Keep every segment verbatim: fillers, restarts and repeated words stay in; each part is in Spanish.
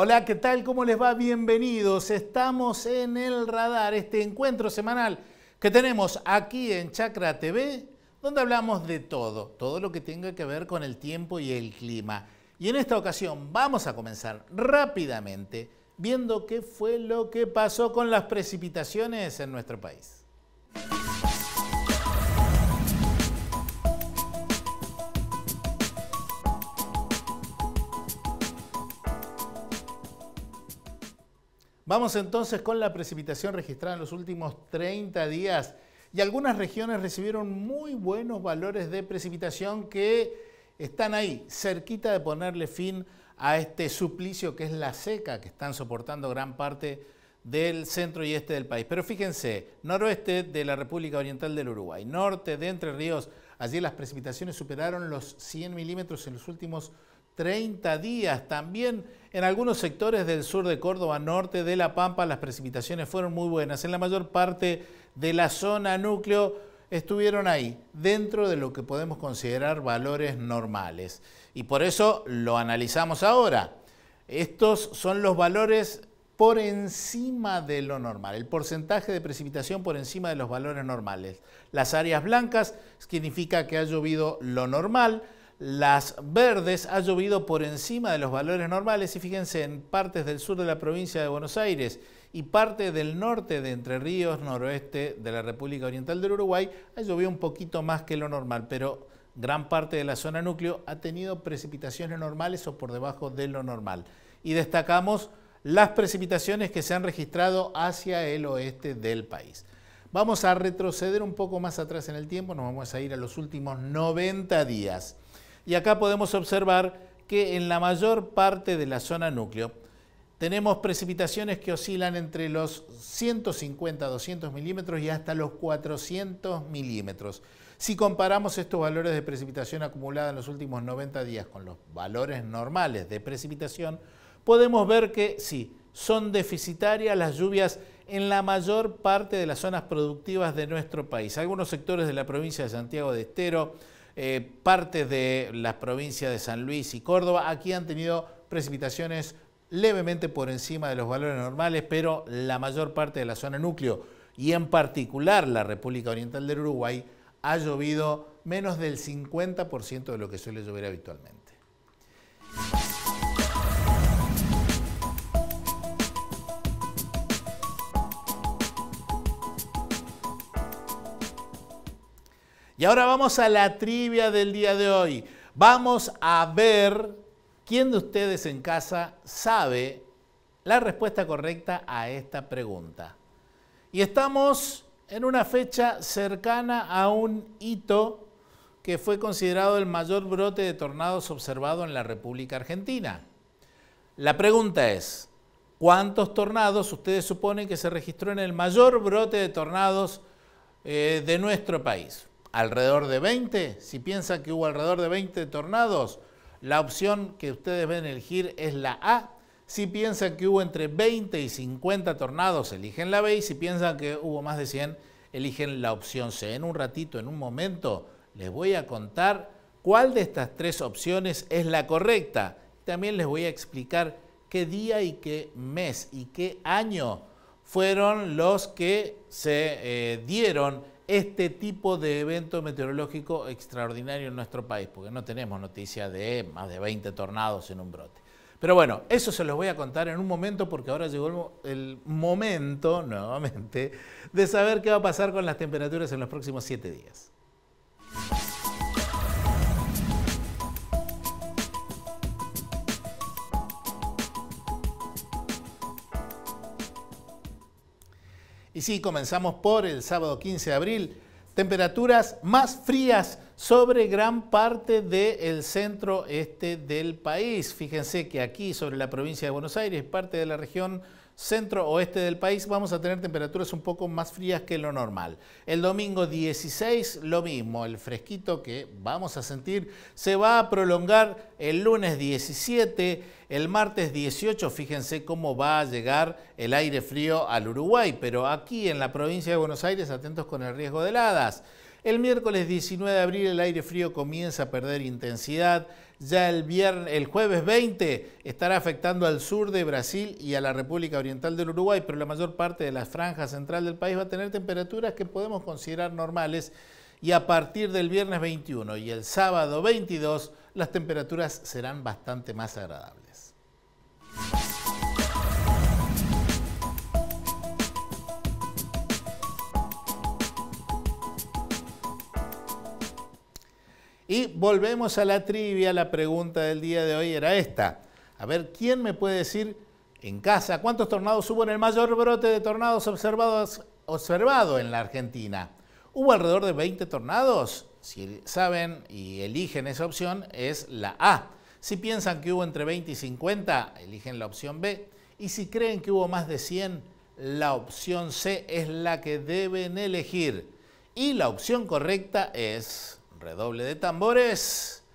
Hola, ¿qué tal? ¿Cómo les va? Bienvenidos. Estamos en El Radar, este encuentro semanal que tenemos aquí en Chacra T V, donde hablamos de todo, todo lo que tenga que ver con el tiempo y el clima. Y en esta ocasión vamos a comenzar rápidamente viendo qué fue lo que pasó con las precipitaciones en nuestro país. Vamos entonces con la precipitación registrada en los últimos treinta días y algunas regiones recibieron muy buenos valores de precipitación que están ahí, cerquita de ponerle fin a este suplicio que es la seca que están soportando gran parte del centro y este del país. Pero fíjense, noroeste de la República Oriental del Uruguay, norte de Entre Ríos, allí las precipitaciones superaron los cien milímetros en los últimos treinta días. También en algunos sectores del sur de Córdoba, norte de La Pampa, las precipitaciones fueron muy buenas. En la mayor parte de la zona núcleo estuvieron ahí, dentro de lo que podemos considerar valores normales. Y por eso lo analizamos ahora. Estos son los valores por encima de lo normal, el porcentaje de precipitación por encima de los valores normales. Las áreas blancas significa que ha llovido lo normal. Las verdes ha llovido por encima de los valores normales y fíjense, en partes del sur de la provincia de Buenos Aires y parte del norte de Entre Ríos, noroeste de la República Oriental del Uruguay, ha llovido un poquito más que lo normal, pero gran parte de la zona núcleo ha tenido precipitaciones normales o por debajo de lo normal. Y destacamos las precipitaciones que se han registrado hacia el oeste del país. Vamos a retroceder un poco más atrás en el tiempo, nos vamos a ir a los últimos noventa días. Y acá podemos observar que en la mayor parte de la zona núcleo tenemos precipitaciones que oscilan entre los ciento cincuenta a doscientos milímetros y hasta los cuatrocientos milímetros. Si comparamos estos valores de precipitación acumulada en los últimos noventa días con los valores normales de precipitación, podemos ver que sí, son deficitarias las lluvias en la mayor parte de las zonas productivas de nuestro país. Algunos sectores de la provincia de Santiago de Estero, Eh, partes de las provincias de San Luis y Córdoba, aquí han tenido precipitaciones levemente por encima de los valores normales, pero la mayor parte de la zona núcleo y en particular la República Oriental del Uruguay ha llovido menos del cincuenta por ciento de lo que suele llover habitualmente. Y ahora vamos a la trivia del día de hoy. Vamos a ver quién de ustedes en casa sabe la respuesta correcta a esta pregunta. Y estamos en una fecha cercana a un hito que fue considerado el mayor brote de tornados observado en la República Argentina. La pregunta es, ¿cuántos tornados ustedes suponen que se registró en el mayor brote de tornados eh, de nuestro país? ¿Alrededor de veinte? Si piensan que hubo alrededor de veinte tornados, la opción que ustedes ven elegir es la A. Si piensan que hubo entre veinte y cincuenta tornados, eligen la B. Y si piensan que hubo más de cien, eligen la opción C. En un ratito, en un momento, les voy a contar cuál de estas tres opciones es la correcta. También les voy a explicar qué día y qué mes y qué año fueron los que se eh, dieron este tipo de evento meteorológico extraordinario en nuestro país, porque no tenemos noticia de más de veinte tornados en un brote. Pero bueno, eso se los voy a contar en un momento, porque ahora llegó el momento, nuevamente, de saber qué va a pasar con las temperaturas en los próximos siete días. Y sí, comenzamos por el sábado quince de abril. Temperaturas más frías sobre gran parte del centro este del país. Fíjense que aquí sobre la provincia de Buenos Aires, parte de la región centro oeste del país, vamos a tener temperaturas un poco más frías que lo normal. El domingo dieciséis, lo mismo, el fresquito que vamos a sentir se va a prolongar el lunes diecisiete, el martes dieciocho, fíjense cómo va a llegar el aire frío al Uruguay, pero aquí en la provincia de Buenos Aires, atentos con el riesgo de heladas. El miércoles diecinueve de abril el aire frío comienza a perder intensidad. Ya el, viernes, el jueves veinte estará afectando al sur de Brasil y a la República Oriental del Uruguay, pero la mayor parte de la franja central del país va a tener temperaturas que podemos considerar normales, y a partir del viernes veintiuno y el sábado veintidós las temperaturas serán bastante más agradables. Y volvemos a la trivia. La pregunta del día de hoy era esta. A ver, ¿quién me puede decir en casa cuántos tornados hubo en el mayor brote de tornados observados, observado en la Argentina? ¿Hubo alrededor de veinte tornados? Si saben y eligen esa opción, es la A. Si piensan que hubo entre veinte y cincuenta, eligen la opción B. Y si creen que hubo más de cien, la opción C es la que deben elegir. Y la opción correcta es... redoble de tambores,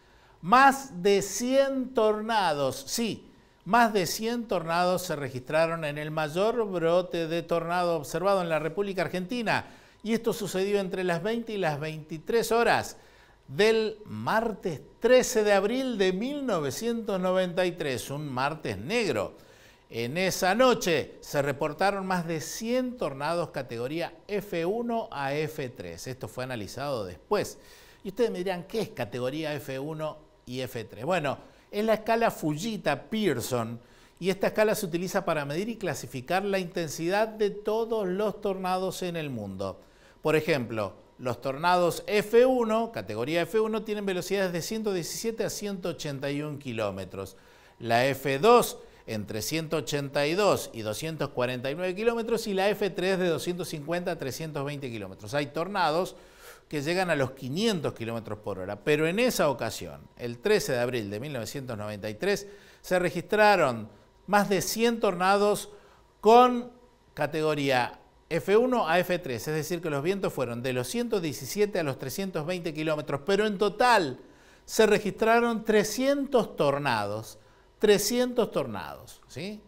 más de cien tornados. Sí, más de cien tornados se registraron en el mayor brote de tornado observado en la República Argentina. Y esto sucedió entre las veinte y las veintitrés horas del martes trece de abril de mil novecientos noventa y tres, un martes negro. En esa noche se reportaron más de cien tornados categoría F uno a F tres. Esto fue analizado después. Y ustedes me dirán, ¿qué es categoría F uno y F tres? Bueno, es la escala Fujita-Pearson, y esta escala se utiliza para medir y clasificar la intensidad de todos los tornados en el mundo. Por ejemplo, los tornados F uno, categoría F uno, tienen velocidades de ciento diecisiete a ciento ochenta y un kilómetros. La F dos entre ciento ochenta y dos y doscientos cuarenta y nueve kilómetros, y la F tres de doscientos cincuenta a trescientos veinte kilómetros. Hay tornados que llegan a los quinientos kilómetros por hora, pero en esa ocasión, el trece de abril de mil novecientos noventa y tres, se registraron más de cien tornados con categoría F uno a F tres, es decir, que los vientos fueron de los ciento diecisiete a los trescientos veinte kilómetros, pero en total se registraron trescientos tornados, trescientos tornados, ¿sí?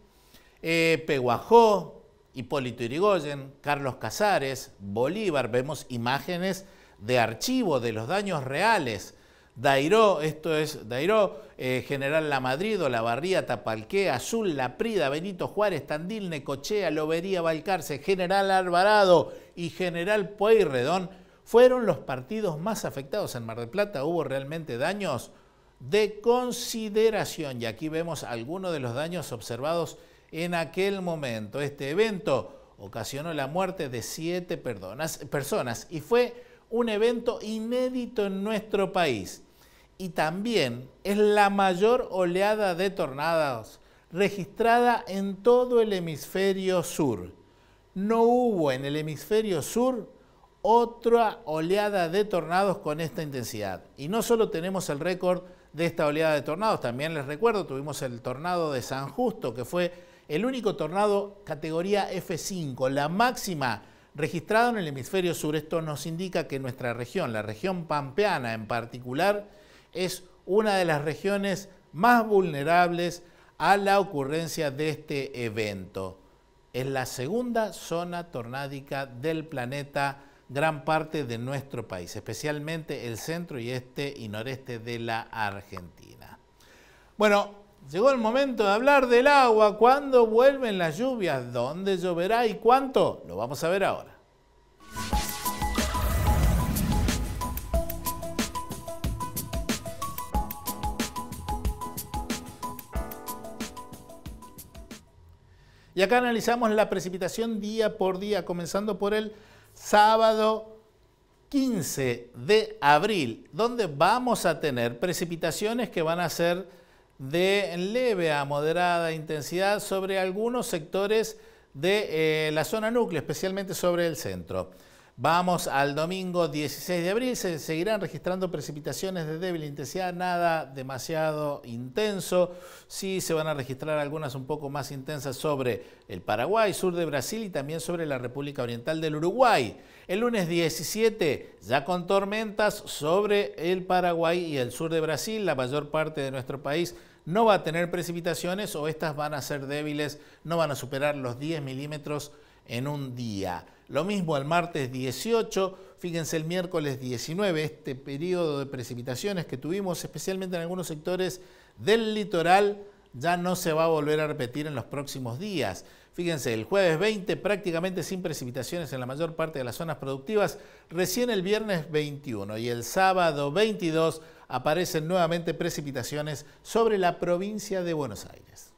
Eh, Peguajó, Hipólito Yrigoyen, Carlos Casares, Bolívar, vemos imágenes de archivo de los daños reales. Dairó, esto es Dairó, eh, General Lamadrid, Olavarría, Tapalqué, Azul, Laprida, Benito Juárez, Tandil, Necochea, Lobería, Balcarce, General Alvarado y General Pueyrredón fueron los partidos más afectados. En Mar del Plata hubo realmente daños de consideración, y aquí vemos algunos de los daños observados en aquel momento. Este evento ocasionó la muerte de siete personas y fue un evento inédito en nuestro país. Y también es la mayor oleada de tornados registrada en todo el hemisferio sur. No hubo en el hemisferio sur otra oleada de tornados con esta intensidad. Y no solo tenemos el récord de esta oleada de tornados, también les recuerdo, tuvimos el tornado de San Justo, que fue el único tornado categoría F cinco, la máxima registrado en el hemisferio sur. Esto nos indica que nuestra región, la región pampeana en particular, es una de las regiones más vulnerables a la ocurrencia de este evento. Es la segunda zona tornádica del planeta, gran parte de nuestro país, especialmente el centro y este y noreste de la Argentina. Bueno, llegó el momento de hablar del agua. ¿Cuándo vuelven las lluvias? ¿Dónde lloverá y cuánto? Lo vamos a ver ahora. Y acá analizamos la precipitación día por día, comenzando por el sábado quince de abril, donde vamos a tener precipitaciones que van a ser de leve a moderada intensidad sobre algunos sectores de eh, la zona núcleo, especialmente sobre el centro. Vamos al domingo dieciséis de abril, se seguirán registrando precipitaciones de débil intensidad, nada demasiado intenso. Sí se van a registrar algunas un poco más intensas sobre el Paraguay, sur de Brasil y también sobre la República Oriental del Uruguay. El lunes diecisiete, ya con tormentas sobre el Paraguay y el sur de Brasil. La mayor parte de nuestro país no va a tener precipitaciones, o estas van a ser débiles, no van a superar los diez milímetros en un día. lo mismo el martes dieciocho, fíjense el miércoles diecinueve, este periodo de precipitaciones que tuvimos, especialmente en algunos sectores del litoral, ya no se va a volver a repetir en los próximos días. Fíjense, el jueves veinte prácticamente sin precipitaciones en la mayor parte de las zonas productivas, recién el viernes veintiuno y el sábado veintidós aparecen nuevamente precipitaciones sobre la provincia de Buenos Aires.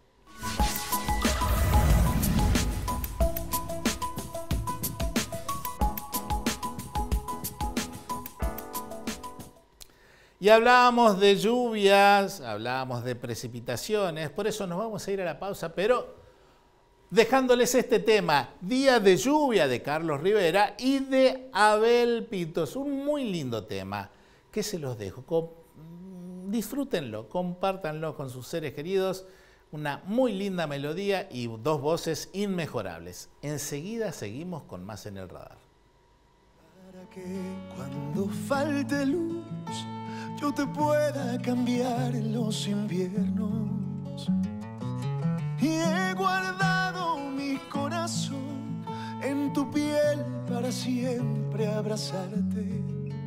Y hablábamos de lluvias, hablábamos de precipitaciones, por eso nos vamos a ir a la pausa, pero dejándoles este tema, Día de Lluvia de Carlos Rivera y de Abel Pintos, un muy lindo tema que se los dejo. Com- disfrútenlo, compártanlo con sus seres queridos, una muy linda melodía y dos voces inmejorables. Enseguida seguimos con más en el radar. Para que cuando falte luz yo te pueda cambiar en los inviernos. Y he guardado mi corazón en tu piel para siempre abrazarte.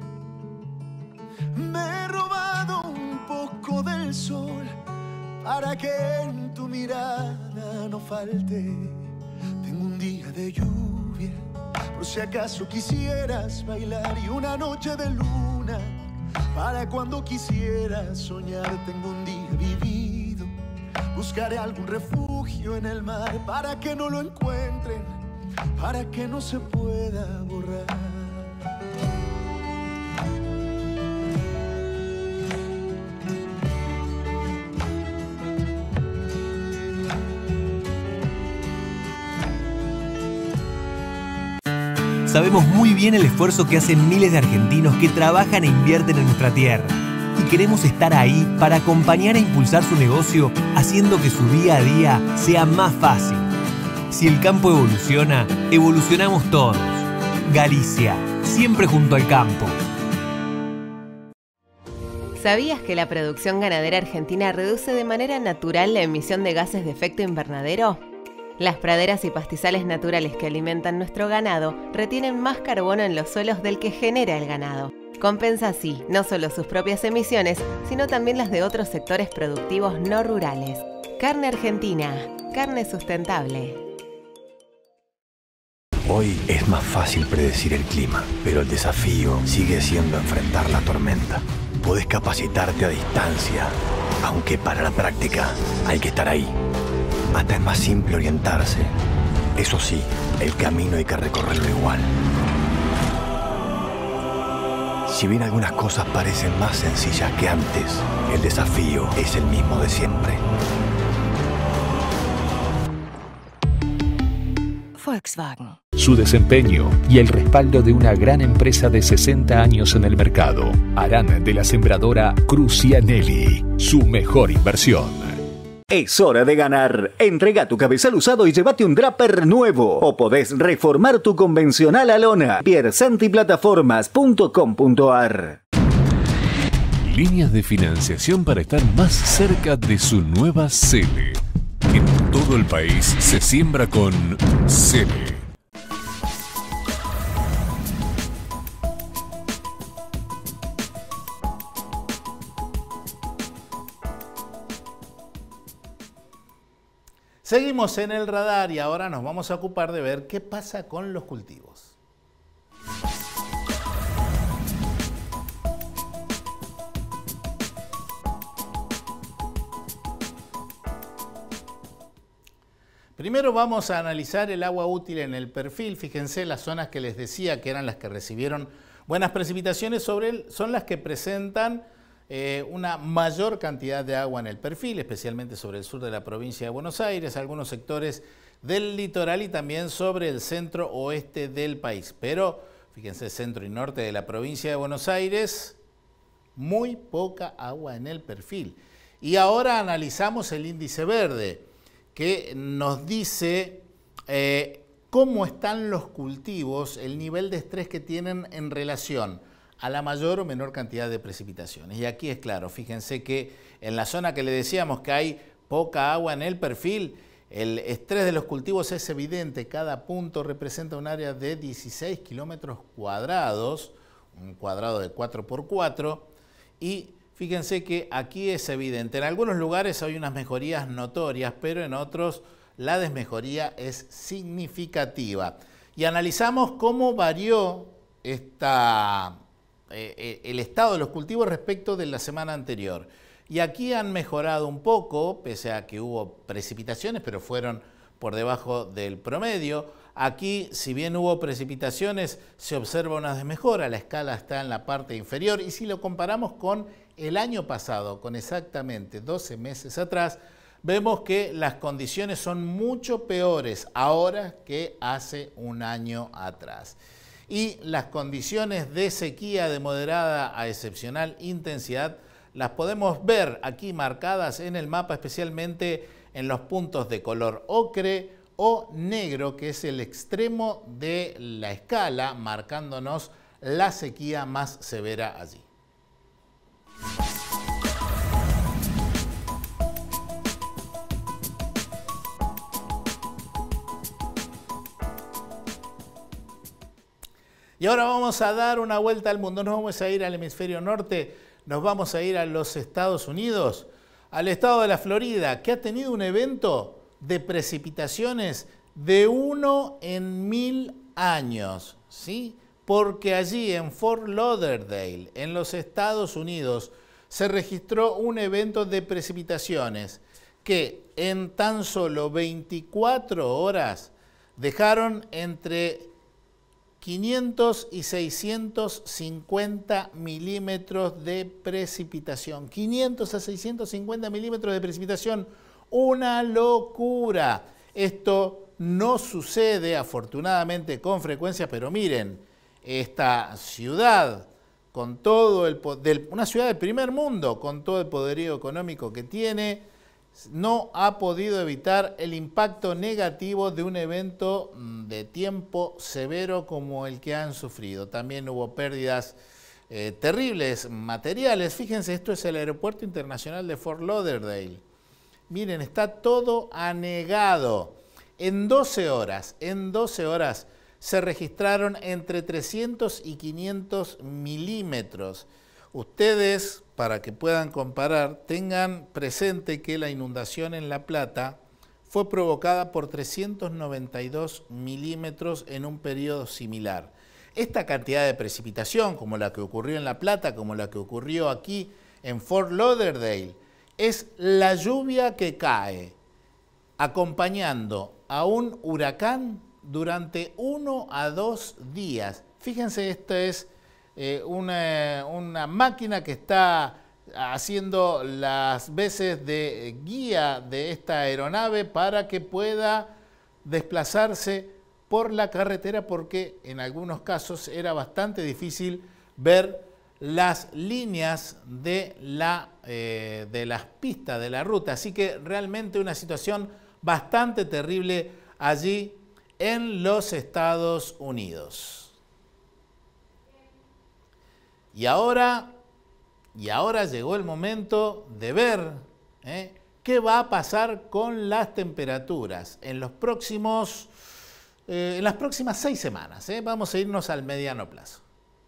Me he robado un poco del sol para que en tu mirada no falte. Tengo un día de lluvia por si acaso quisieras bailar y una noche de luna para cuando quisieras soñar. Tengo un día vivido, buscaré algún refugio en el mar para que no lo encuentren, para que no se pueda borrar. Sabemos muy bien el esfuerzo que hacen miles de argentinos que trabajan e invierten en nuestra tierra. Y queremos estar ahí para acompañar e impulsar su negocio, haciendo que su día a día sea más fácil. Si el campo evoluciona, evolucionamos todos. Galicia, siempre junto al campo. ¿Sabías que la producción ganadera argentina reduce de manera natural la emisión de gases de efecto invernadero? Las praderas y pastizales naturales que alimentan nuestro ganado retienen más carbono en los suelos del que genera el ganado. Compensa así no solo sus propias emisiones, sino también las de otros sectores productivos no rurales. Carne Argentina, carne sustentable. Hoy es más fácil predecir el clima, pero el desafío sigue siendo enfrentar la tormenta. Podés capacitarte a distancia, aunque para la práctica hay que estar ahí. Hasta es más simple orientarse. Eso sí, el camino hay que recorrerlo igual. Si bien algunas cosas parecen más sencillas que antes, el desafío es el mismo de siempre. Volkswagen. Su desempeño y el respaldo de una gran empresa de sesenta años en el mercado harán de la sembradora Crucianelli su mejor inversión. Es hora de ganar. Entrega tu cabezal usado y llévate un Draper nuevo. O podés reformar tu convencional a lona. piersantiplataformas punto com punto ar. Líneas de financiación para estar más cerca de su nueva Cele. En todo el país se siembra con Cele. Seguimos en el radar y ahora nos vamos a ocupar de ver qué pasa con los cultivos. Primero vamos a analizar el agua útil en el perfil. Fíjense, las zonas que les decía que eran las que recibieron buenas precipitaciones sobre él son las que presentan Eh, una mayor cantidad de agua en el perfil, especialmente sobre el sur de la provincia de Buenos Aires, algunos sectores del litoral y también sobre el centro oeste del país. Pero fíjense, centro y norte de la provincia de Buenos Aires, muy poca agua en el perfil. Y ahora analizamos el índice verde, que nos dice eh, cómo están los cultivos, el nivel de estrés que tienen en relación a la mayor o menor cantidad de precipitaciones. Y aquí es claro, fíjense que en la zona que le decíamos que hay poca agua en el perfil, El estrés de los cultivos es evidente, cada punto representa un área de dieciséis kilómetros cuadrados, un cuadrado de cuatro por cuatro, y fíjense que aquí es evidente. En algunos lugares hay unas mejorías notorias, pero en otros la desmejoría es significativa. Y analizamos cómo varió esta, eh, el estado de los cultivos respecto de la semana anterior. Y aquí han mejorado un poco, pese a que hubo precipitaciones, pero fueron por debajo del promedio. Aquí, si bien hubo precipitaciones, se observa una desmejora, la escala está en la parte inferior. Y si lo comparamos con el año pasado, con exactamente doce meses atrás, vemos que las condiciones son mucho peores ahora que hace un año atrás. Y las condiciones de sequía de moderada a excepcional intensidad las podemos ver aquí marcadas en el mapa, especialmente en los puntos de color ocre o negro, que es el extremo de la escala, marcándonos la sequía más severa allí. Y ahora vamos a dar una vuelta al mundo, nos vamos a ir al hemisferio norte, nos vamos a ir a los Estados Unidos, al estado de la Florida, que ha tenido un evento de precipitaciones de uno en mil años, ¿sí? Porque allí en Fort Lauderdale, en los Estados Unidos, se registró un evento de precipitaciones que en tan solo veinticuatro horas dejaron entre quinientos y seiscientos cincuenta milímetros de precipitación. quinientos a seiscientos cincuenta milímetros de precipitación. Una locura. Esto no sucede afortunadamente con frecuencia, pero miren, esta ciudad, con todo el del, una ciudad del primer mundo, con todo el poderío económico que tiene, no ha podido evitar el impacto negativo de un evento de tiempo severo como el que han sufrido. También hubo pérdidas eh, terribles materiales. Fíjense, esto es el Aeropuerto Internacional de Fort Lauderdale. Miren, está todo anegado. En doce horas, en doce horas se registraron entre trescientos y quinientos milímetros. Ustedes, para que puedan comparar, tengan presente que la inundación en La Plata fue provocada por trescientos noventa y dos milímetros en un periodo similar. Esta cantidad de precipitación, como la que ocurrió en La Plata, como la que ocurrió aquí en Fort Lauderdale, es la lluvia que cae acompañando a un huracán durante uno a dos días. Fíjense, esto es Eh, una, una máquina que está haciendo las veces de guía de esta aeronave para que pueda desplazarse por la carretera, porque en algunos casos era bastante difícil ver las líneas de, la, eh, de las pistas de la ruta. Así que realmente una situación bastante terrible allí en los Estados Unidos. Y ahora, y ahora llegó el momento de ver ¿eh? qué va a pasar con las temperaturas en, los próximos, eh, en las próximas seis semanas. ¿eh? Vamos a irnos al mediano plazo.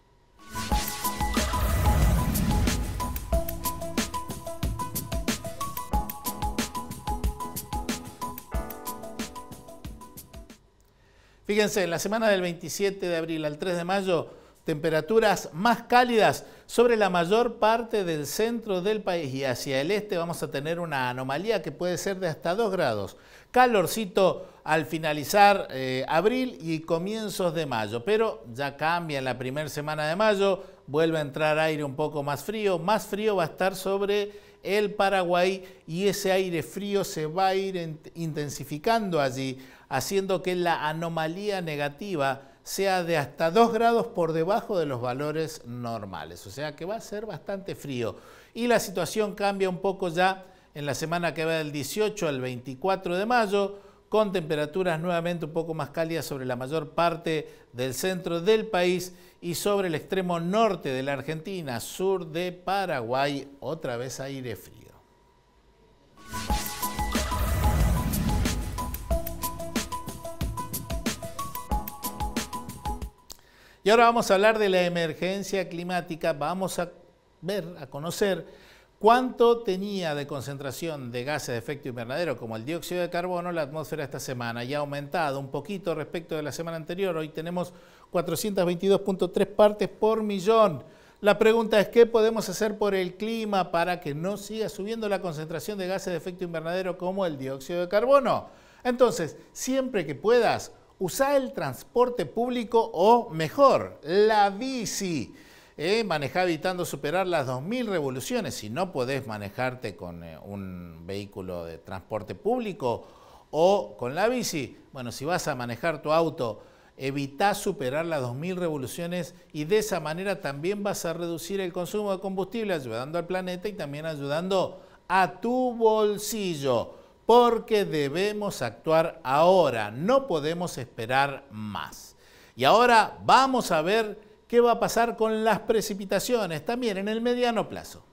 Fíjense, en la semana del veintisiete de abril al tres de mayo, temperaturas más cálidas sobre la mayor parte del centro del país, y hacia el este vamos a tener una anomalía que puede ser de hasta dos grados. Calorcito al finalizar eh, abril y comienzos de mayo, pero ya cambia en la primera semana de mayo, vuelve a entrar aire un poco más frío. Más frío va a estar sobre el Paraguay y ese aire frío se va a ir intensificando allí, haciendo que la anomalía negativa sea de hasta dos grados por debajo de los valores normales. O sea que va a ser bastante frío. Y la situación cambia un poco ya en la semana que va del dieciocho al veinticuatro de mayo, con temperaturas nuevamente un poco más cálidas sobre la mayor parte del centro del país y sobre el extremo norte de la Argentina, sur de Paraguay, otra vez aire frío. Y ahora vamos a hablar de la emergencia climática. Vamos a ver, a conocer cuánto tenía de concentración de gases de efecto invernadero como el dióxido de carbono la atmósfera esta semana. Y ha aumentado un poquito respecto de la semana anterior. Hoy tenemos cuatrocientos veintidós punto tres partes por millón. La pregunta es, ¿qué podemos hacer por el clima para que no siga subiendo la concentración de gases de efecto invernadero como el dióxido de carbono? Entonces, siempre que puedas, usa el transporte público o, mejor, la bici. Eh, maneja evitando superar las dos mil revoluciones. Si no podés manejarte con eh, un vehículo de transporte público o con la bici, bueno, si vas a manejar tu auto, evita superar las dos mil revoluciones y de esa manera también vas a reducir el consumo de combustible, ayudando al planeta y también ayudando a tu bolsillo, porque debemos actuar ahora, no podemos esperar más. Y ahora vamos a ver qué va a pasar con las precipitaciones también en el mediano plazo.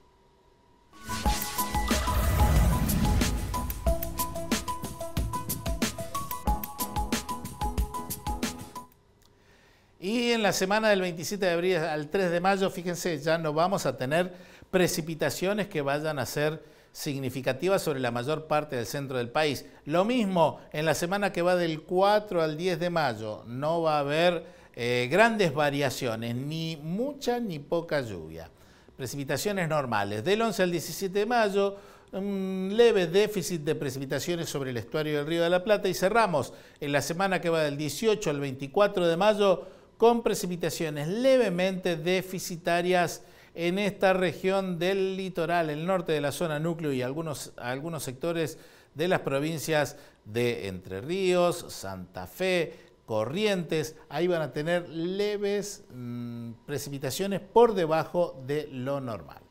Y en la semana del veintisiete de abril al tres de mayo, fíjense, ya no vamos a tener precipitaciones que vayan a ser significativas sobre la mayor parte del centro del país. Lo mismo en la semana que va del cuatro al diez de mayo, no va a haber eh, grandes variaciones, ni mucha ni poca lluvia. Precipitaciones normales. Del once al diecisiete de mayo, un leve déficit de precipitaciones sobre el estuario del Río de la Plata y cerramos en la semana que va del dieciocho al veinticuatro de mayo con precipitaciones levemente deficitarias en esta región del litoral, el norte de la zona núcleo y algunos, algunos sectores de las provincias de Entre Ríos, Santa Fe, Corrientes. Ahí van a tener leves mmm, precipitaciones por debajo de lo normal.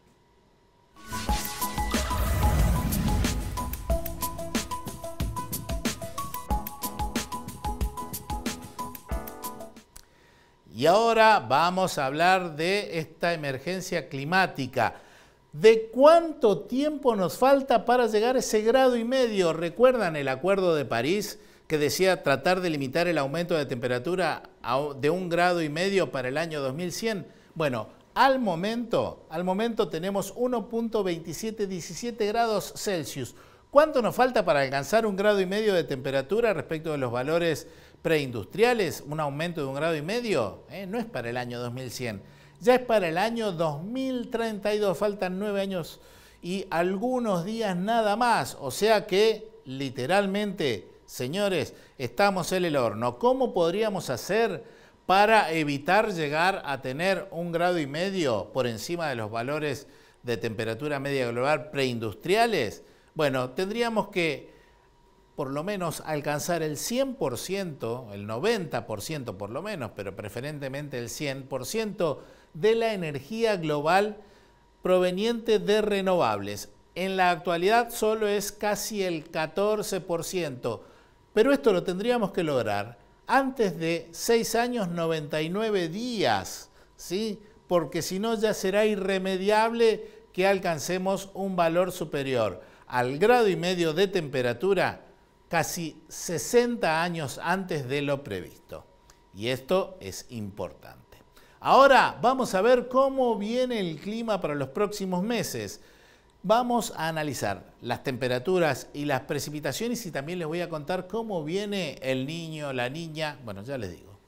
Y ahora vamos a hablar de esta emergencia climática. ¿De cuánto tiempo nos falta para llegar a ese grado y medio? ¿Recuerdan el Acuerdo de París que decía tratar de limitar el aumento de temperatura de un grado y medio para el año dos mil cien? Bueno, al momento, al momento tenemos uno punto veintisiete diecisiete grados Celsius. ¿Cuánto nos falta para alcanzar un grado y medio de temperatura respecto de los valores preindustriales? Un aumento de un grado y medio, ¿eh? No es para el año dos mil cien, ya es para el año dos mil treinta y dos, faltan nueve años y algunos días nada más, o sea que literalmente, señores, estamos en el horno. ¿Cómo podríamos hacer para evitar llegar a tener un grado y medio por encima de los valores de temperatura media global preindustriales? Bueno, tendríamos que por lo menos alcanzar el cien por ciento, el noventa por ciento por lo menos, pero preferentemente el cien por ciento de la energía global proveniente de renovables. En la actualidad solo es casi el catorce por ciento, pero esto lo tendríamos que lograr antes de seis años noventa y nueve días, ¿sí? Porque si no ya será irremediable que alcancemos un valor superior al grado y medio de temperatura casi sesenta años antes de lo previsto. Y esto es importante. Ahora vamos a ver cómo viene el clima para los próximos meses. Vamos a analizar las temperaturas y las precipitaciones y también les voy a contar cómo viene el niño, la niña. Bueno, ya les digo.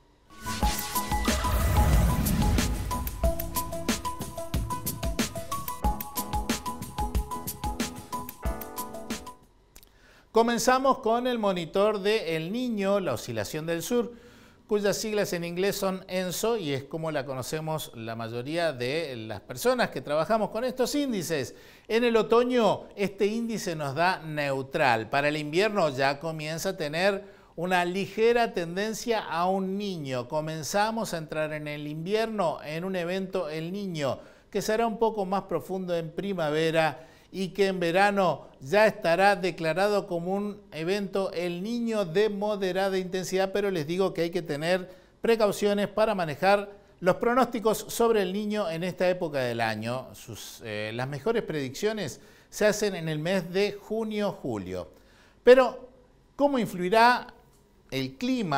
Comenzamos con el monitor de El Niño, la oscilación del sur, cuyas siglas en inglés son ENSO y es como la conocemos la mayoría de las personas que trabajamos con estos índices. En el otoño este índice nos da neutral. Para el invierno ya comienza a tener una ligera tendencia a un niño. Comenzamos a entrar en el invierno en un evento El Niño que será un poco más profundo en primavera y que en verano ya estará declarado como un evento El Niño de moderada intensidad, pero les digo que hay que tener precauciones para manejar los pronósticos sobre el Niño en esta época del año. Sus, eh, las mejores predicciones se hacen en el mes de junio-julio. Pero, ¿cómo influirá el clima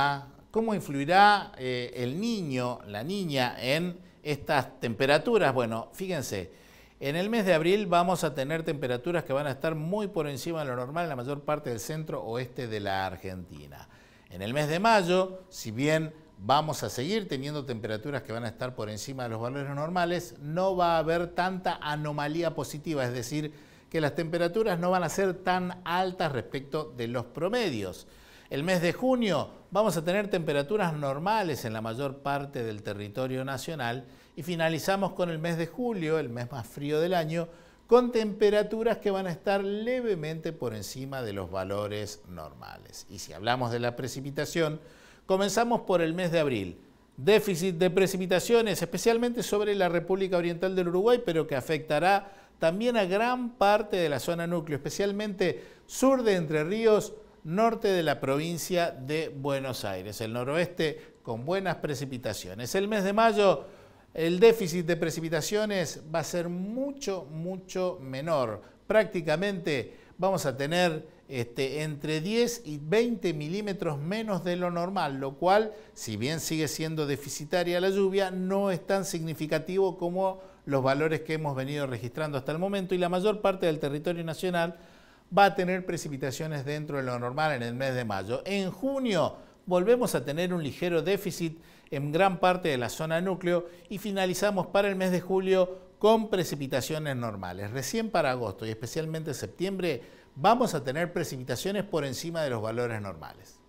¿Cómo influirá eh, el niño, la niña en estas temperaturas? Bueno, fíjense, en el mes de abril vamos a tener temperaturas que van a estar muy por encima de lo normal en la mayor parte del centro oeste de la Argentina. En el mes de mayo, si bien vamos a seguir teniendo temperaturas que van a estar por encima de los valores normales, no va a haber tanta anomalía positiva, es decir, que las temperaturas no van a ser tan altas respecto de los promedios. El mes de junio vamos a tener temperaturas normales en la mayor parte del territorio nacional y finalizamos con el mes de julio, el mes más frío del año, con temperaturas que van a estar levemente por encima de los valores normales. Y si hablamos de la precipitación, comenzamos por el mes de abril. Déficit de precipitaciones, especialmente sobre la República Oriental del Uruguay, pero que afectará también a gran parte de la zona núcleo, especialmente sur de Entre Ríos, norte de la provincia de Buenos Aires, el noroeste con buenas precipitaciones. El mes de mayo, el déficit de precipitaciones va a ser mucho, mucho menor. Prácticamente vamos a tener este, entre diez y veinte milímetros menos de lo normal, lo cual, si bien sigue siendo deficitaria la lluvia, no es tan significativo como los valores que hemos venido registrando hasta el momento, y la mayor parte del territorio nacional va a tener precipitaciones dentro de lo normal en el mes de mayo. En junio volvemos a tener un ligero déficit en gran parte de la zona núcleo y finalizamos para el mes de julio con precipitaciones normales. Recién para agosto y especialmente septiembre vamos a tener precipitaciones por encima de los valores normales.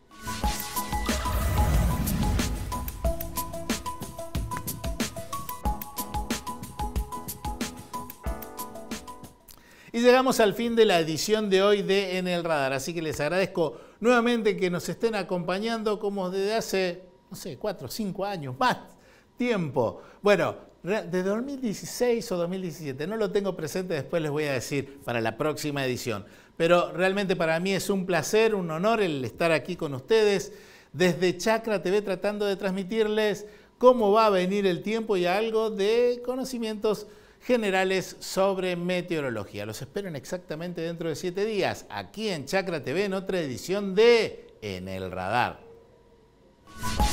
Y llegamos al fin de la edición de hoy de En el Radar, así que les agradezco nuevamente que nos estén acompañando como desde hace, no sé, cuatro o cinco años, más tiempo. Bueno, de dos mil dieciséis o dos mil diecisiete, no lo tengo presente, después les voy a decir para la próxima edición. Pero realmente para mí es un placer, un honor el estar aquí con ustedes desde Chacra T V tratando de transmitirles cómo va a venir el tiempo y algo de conocimientos generales sobre meteorología. Los espero exactamente dentro de siete días, aquí en Chacra T V, en otra edición de En el Radar.